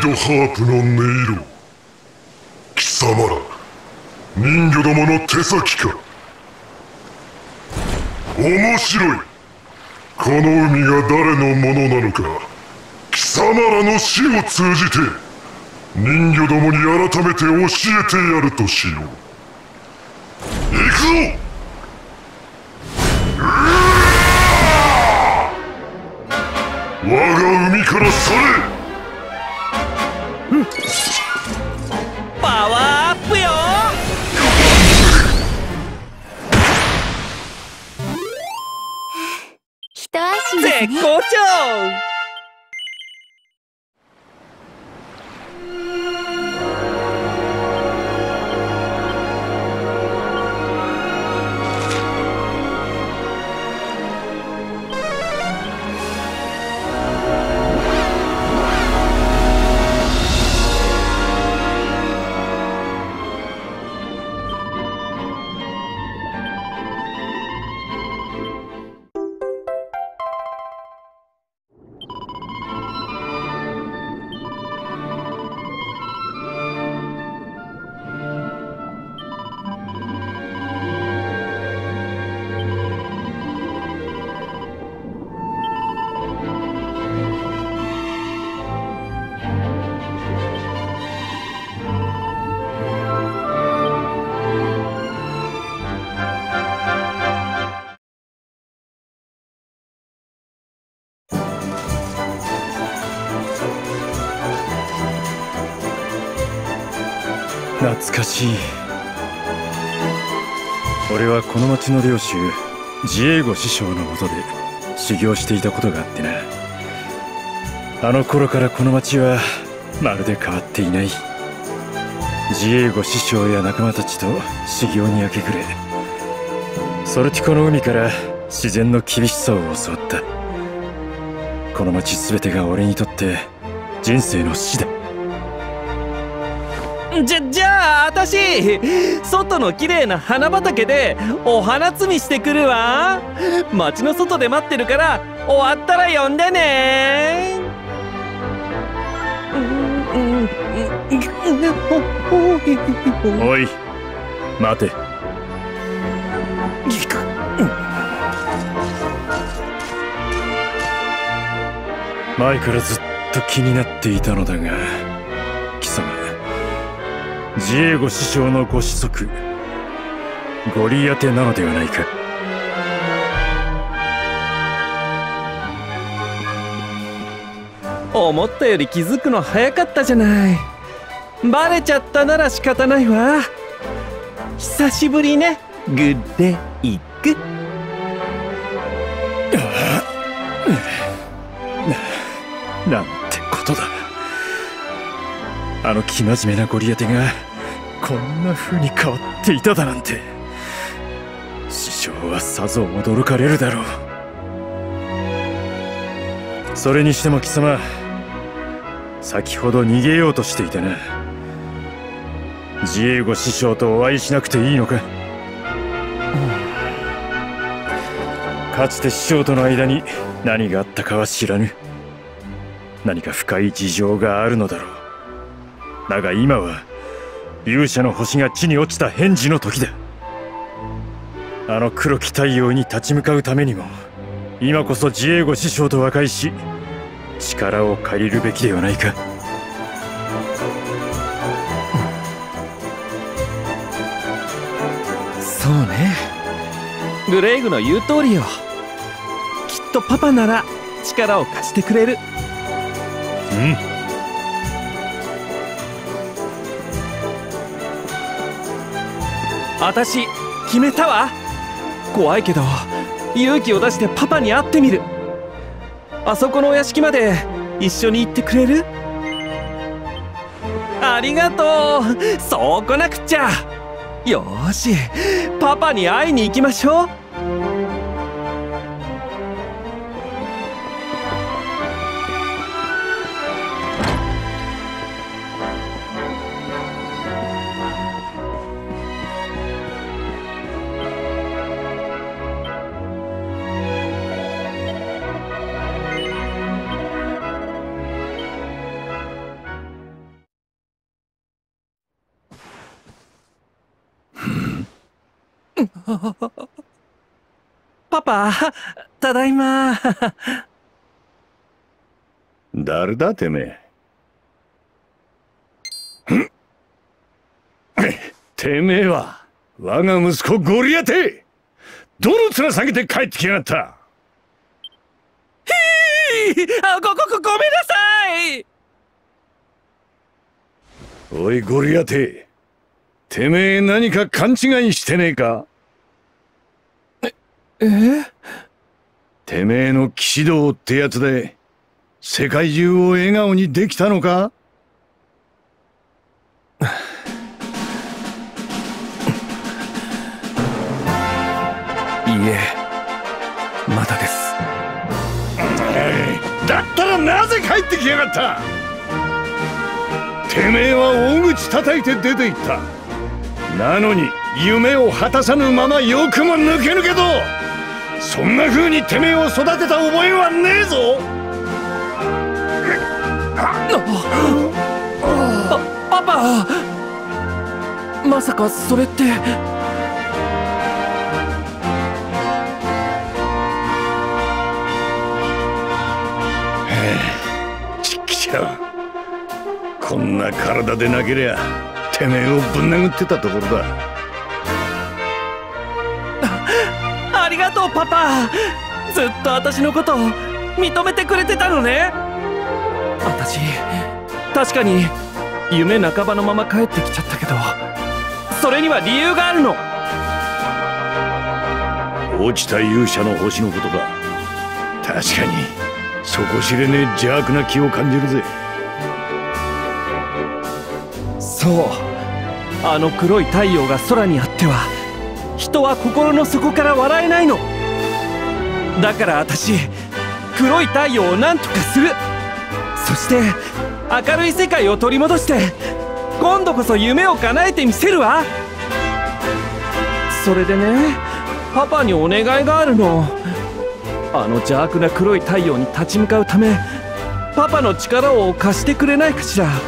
ドハープの音色、貴様ら人魚どもの手先か。面白い。この海が誰のものなのか、貴様らの死を通じて人魚どもに改めて教えてやるとしよう。行くぞ。我が海から去れ。 パワーアップよ。 一安心ですね。 絶好調。 懐かしい。俺はこの町の領主ジエゴ師匠のもとで修行していたことがあってな。あの頃からこの町はまるで変わっていない。ジエゴ師匠や仲間たちと修行に明け暮れ、ソルティコの海から自然の厳しさを教わった。この町全てが俺にとって人生の師だ。 じゃあ私外の綺麗な花畑でお花摘みしてくるわ。町の外で待ってるから終わったら呼んでね。 おい待て。前からずっと気になっていたのだが、貴様ジエゴ師匠のご子息ゴリアテなのではないか。 思ったより気づくの早かったじゃない。バレちゃったなら仕方ないわ。久しぶりね、グッデイク。 なんてことだ。あの生真面目なゴリアテがこんな風に変わっていただなんて。師匠はさぞ驚かれるだろう。それにしても貴様、先ほど逃げようとしていたな。ジエゴ師匠とお会いしなくていいのか。かつて師匠との間に何があったかは知らぬ。何か深い事情があるのだろう。だが今は勇者の星が地に落ちた変時の時だ。あの黒き太陽に立ち向かうためにも今こそジエゴ師匠と和解し力を借りるべきではないか。 そうね、グレイグの言う通りよ。きっとパパなら力を貸してくれる。 うん。 私決めたわ。怖いけど勇気を出してパパに会ってみる。あそこのお屋敷まで一緒に行ってくれる？ありがとう。そうこなくっちゃ。よーし、パパに会いに行きましょう。 パパ、ただいま。 誰だてめえ。てめえは我が息子ゴリアテ。どの面下げて帰ってきやがった。 ごめんなさい。 おいゴリアテ、てめえ何か勘違いしてねえか。てめえの騎士道ってやつで世界中を笑顔にできたのか。 いいえ、まだです。 だったらなぜ帰ってきやがった。てめえは大口叩いて出て行った。なのに夢を果たさぬままよくも抜けぬけど、そんな風にてめえを育てた覚えはねえぞ。 パパ、まさかそれって。 ちっきしょう、こんな体でなけりゃてめえをぶん殴ってたところだ。 ありがとうパパ。ずっと私のことを認めてくれてたのね。私確かに夢半ばのまま帰ってきちゃったけど、それには理由があるの。 落ちた勇者の星のことか。確かに底知れねえ邪悪な気を感じるぜ。 そう、あの黒い太陽が空にあっては人は心の底から笑えないの。だから私、黒い太陽を何とかする。そして明るい世界を取り戻して今度こそ夢を叶えてみせるわ。それでね、パパにお願いがあるの。あの邪悪な黒い太陽に立ち向かうため、パパの力を貸してくれないかしら。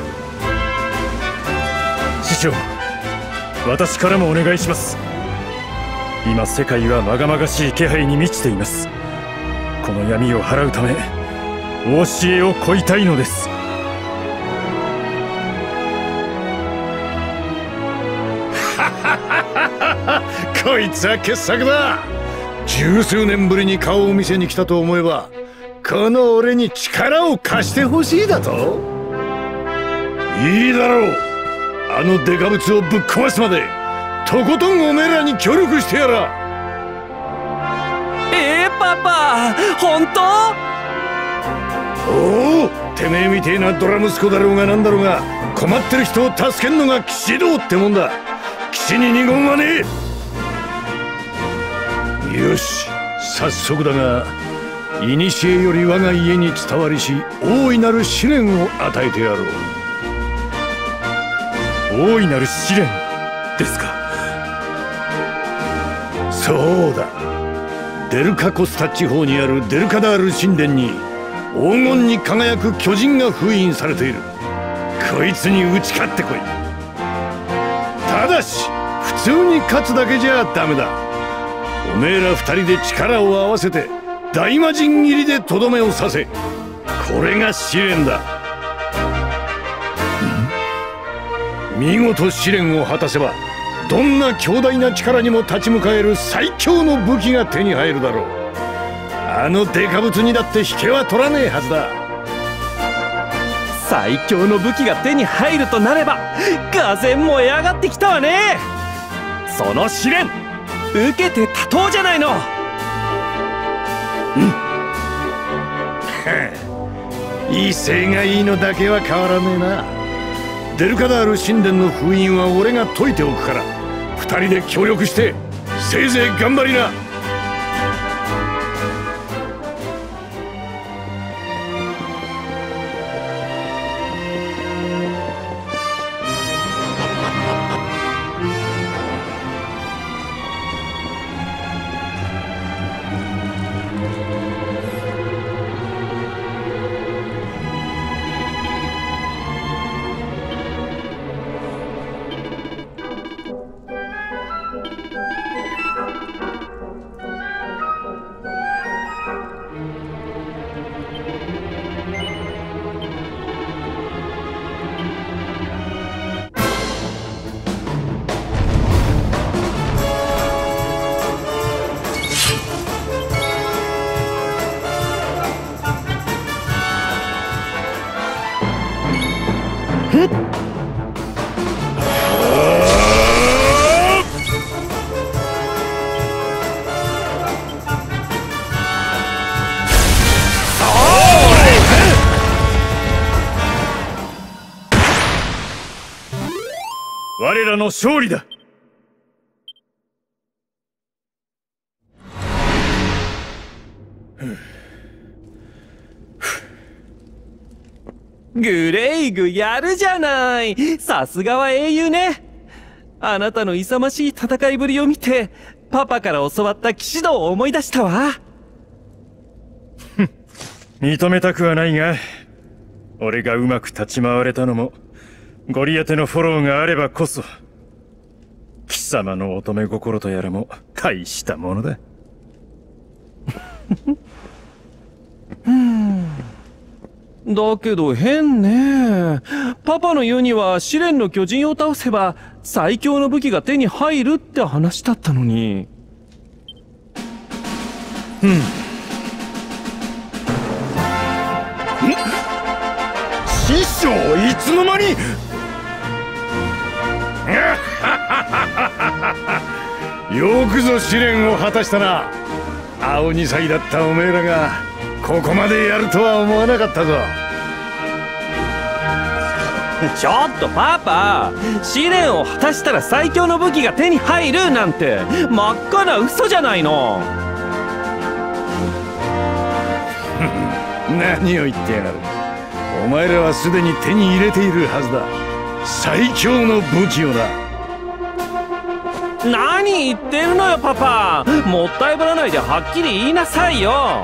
師匠、私からもお願いします。今世界はまがまがしい気配に満ちています。この闇を払うためお教えを乞いたいのです。 こいつは傑作だ。十数年ぶりに顔を見せに来たと思えば、この俺に力を貸してほしいだと。いいだろう、あのデカブツをぶっ壊すまでとことんおめえらに協力してやら。 パパ、本当？ おお、てめえみてえなドラ息子だろうがなんだろうが、困ってる人を助けんのが騎士道ってもんだ。騎士に二言はねえ。よし、早速だが、古より我が家に伝わりし大いなる試練を与えてやろう。 大いなる試練ですか。 そうだ、デルカコスタ地方にあるデルカダール神殿に黄金に輝く巨人が封印されている。こいつに打ち勝ってこい。ただし普通に勝つだけじゃダメだ。おめえら二人で力を合わせて大魔神斬りでとどめを刺せ。これが試練だ。見事試練を果たせば、どんな強大な力にも立ち向かえる最強の武器が手に入るだろう。あのデカブツにだって引けは取らねえはずだ。 最強の武器が手に入るとなれば、がぜん燃え上がってきたわね。その試練受けて立とうじゃないの。 威勢がいいのだけは変わらねえな。デルカダール神殿の封印は俺が解いておくから、二人で協力してせいぜい頑張りな。 我らの勝利だ。 グレイグやるじゃない。さすがは英雄ね。あなたの勇ましい戦いぶりを見て、パパから教わった騎士道を思い出したわ。 認めたくはないが、俺がうまく立ち回れたのもゴリアテのフォローがあればこそ。貴様の乙女心とやらも大したものだ。 だけど変ね。パパの言うには試練の巨人を倒せば最強の武器が手に入るって話だったのに。 師匠、いつの間に。よくぞ試練を果たしたな。青2歳だったおめえらがここまでやるとは思わなかったぞ。 ちょっとパパ、試練を果たしたら最強の武器が手に入るなんて真っ赤な嘘じゃないの。 何を言ってやがる。お前らはすでに手に入れているはずだ。最強の武器をだ。 何言ってるのよパパ。もったいぶらないではっきり言いなさいよ。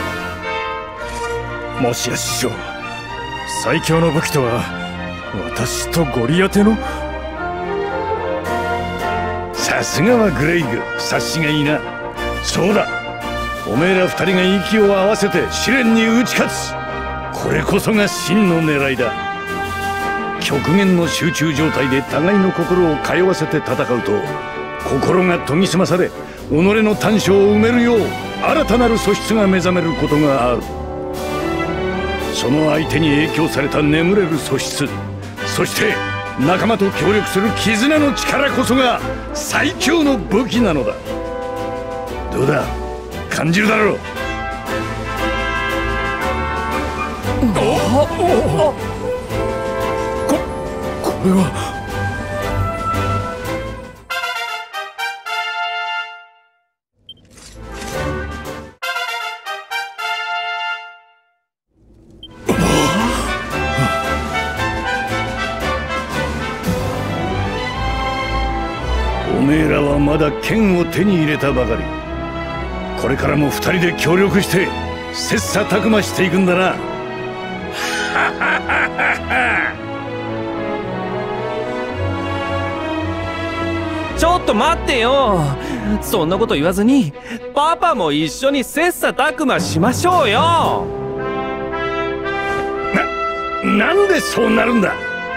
もしや師匠、最強の武器とは私とゴリアテの。 さすがはグレイグ、察しがいいな。そうだ、おめえら二人が息を合わせて試練に打ち勝つ。これこそが真の狙いだ。極限の集中状態で互いの心を通わせて戦うと、心が研ぎ澄まされ、己の短所を埋めるよう新たなる素質が目覚めることがある。その相手に影響された眠れる素質、そして仲間と協力する絆の力こそが最強の武器なのだ。どうだ、感じるだろう。 これは。 おめえらはまだ剣を手に入れたばかり。これからも二人で協力して切磋琢磨していくんだな。 ちょっと待ってよ。そんなこと言わずにパパも一緒に切磋琢磨しましょうよ。 なんでそうなるんだ。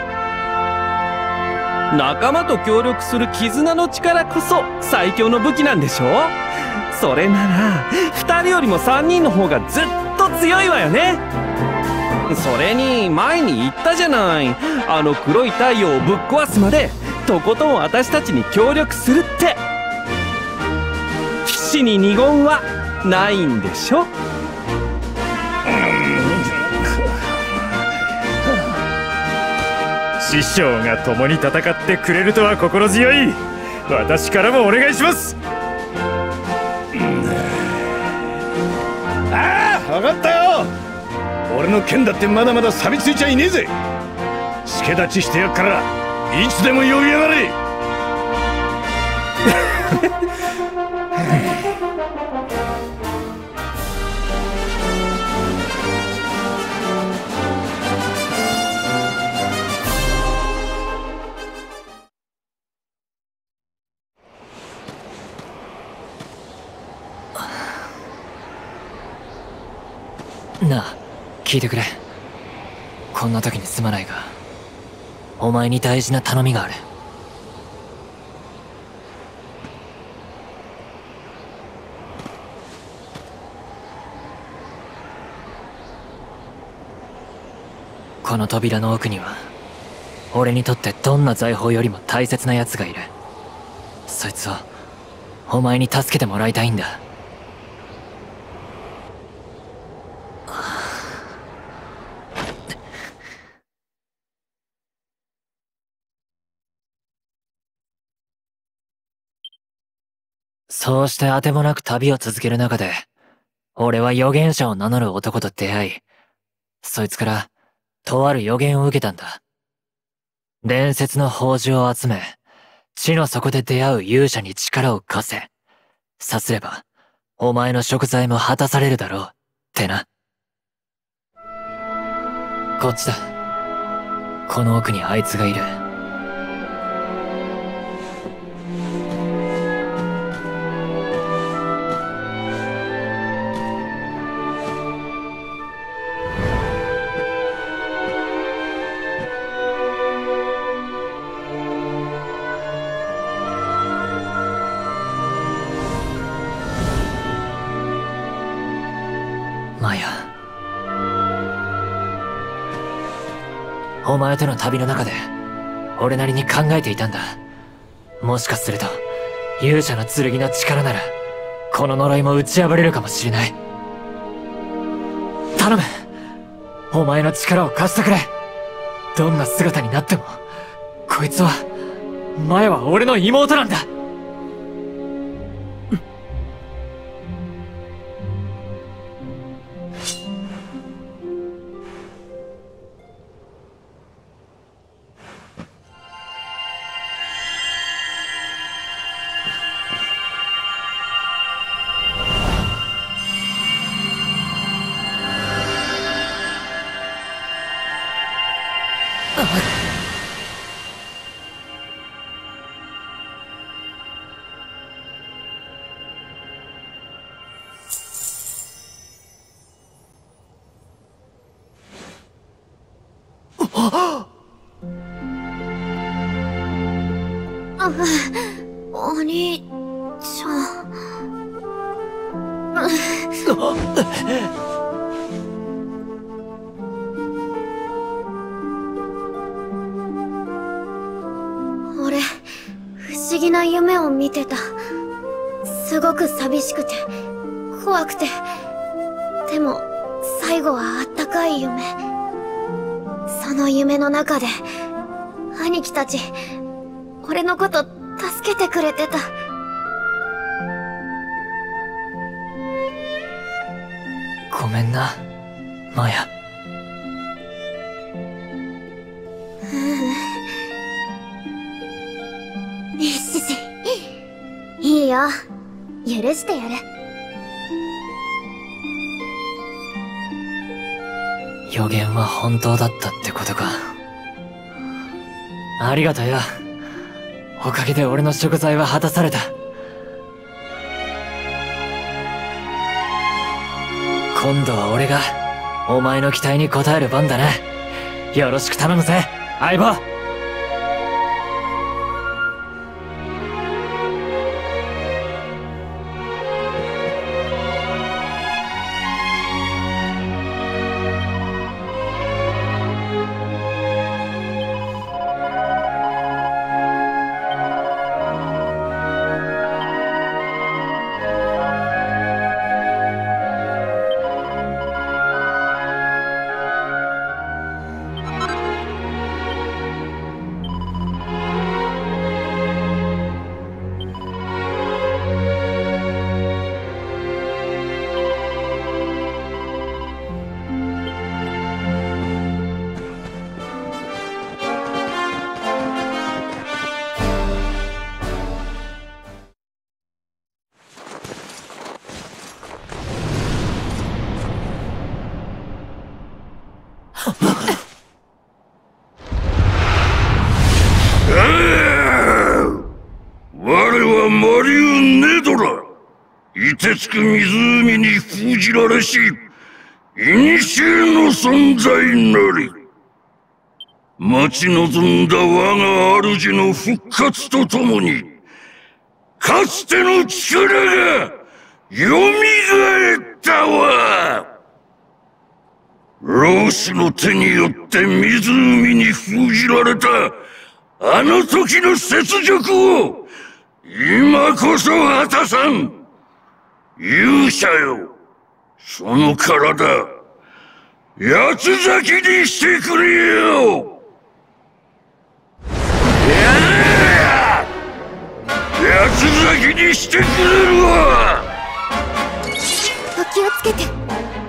仲間と協力する絆の力こそ最強の武器なんでしょ。それなら2人よりも3人の方がずっと強いわよね。それに前に言ったじゃない。あの黒い太陽をぶっ壊すまでとことん私たちに協力するって。騎士に二言はないんでしょ。 師匠が共に戦ってくれるとは心強い。私からもお願いします。 ああ、分かったよ。俺の剣だってまだまだ錆びついちゃいねえぜ。助太刀してやっからいつでも呼びやがれ。 なあ、聞いてくれ。こんな時にすまないが、お前に大事な頼みがある。この扉の奥には俺にとってどんな財宝よりも大切な奴がいる。そいつをお前に助けてもらいたいんだ。 そうしてあてもなく旅を続ける中で、俺は預言者を名乗る男と出会い、そいつからとある予言を受けたんだ。伝説の宝珠を集め、地の底で出会う勇者に力を貸せ。さすれば、お前の贖罪も果たされるだろう、ってな。こっちだ。この奥にあいつがいる。マヤ。お前との旅の中で、俺なりに考えていたんだ。もしかすると、勇者の剣の力なら、この呪いも打ち破れるかもしれない。頼む！お前の力を貸してくれ！どんな姿になっても、こいつは、マヤは俺の妹なんだ！ お兄ちゃん。俺、不思議な夢を見てた。すごく寂しくて、怖くて。でも、最後はあったかい夢。その夢の中で、兄貴たち、俺のこと助けてくれてた。 ごめんな、マヤ。 いいよ。許してやる。 予言は本当だったってことか。ありがとよ。おかげで俺の贖罪は果たされた。今度は俺がお前の期待に応える番だな。よろしく頼むぜ、相棒。 凍てつく湖に封じられし古の存在なり、待ち望んだ我が主の復活とともにかつての力がよみがえったわ。老子の手によって湖に封じられたあの時の雪辱を今こそ果たさん。勇者よ、その体八つ咲きにしてくれよ。や八つ咲きにしてくれるわ。 お気をつけて。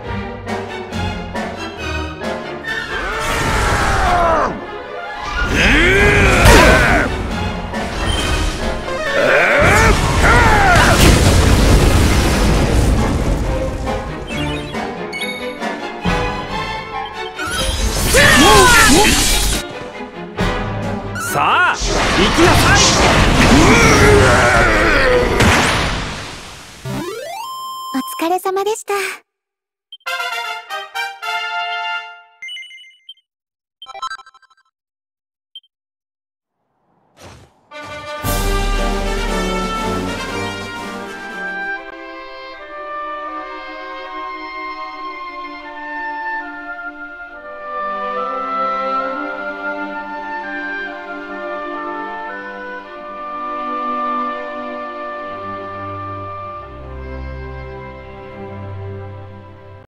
さあ行きなさい。 お疲れ様でした。